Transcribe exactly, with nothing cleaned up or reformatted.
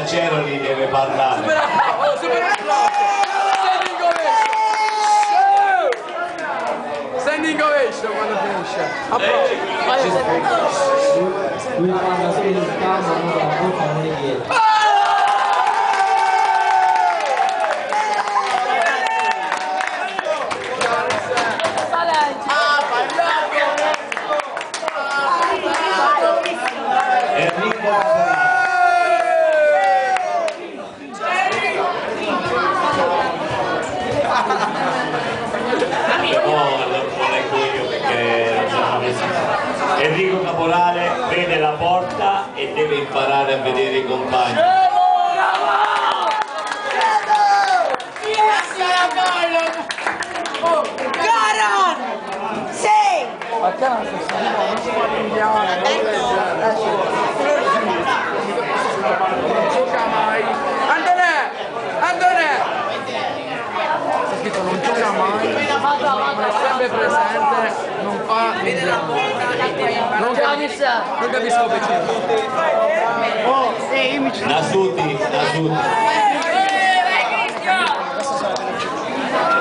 da Ceroli deve parlare. Super applauso, super applauso. Standing ovation quando finisce. Applauso. Lui quando spiega il campo non la bocca non ne chiede. Enrico Caporale vede la porta e deve imparare a vedere i compagni. Gara! Sì! A casa si andiamo. Non gioca mai. Antonè! Antonè! C'è scritto non gioca mai, non è sempre presente, non fa niente. Non capisco, non capisco perché. Nasuti, Nasuti.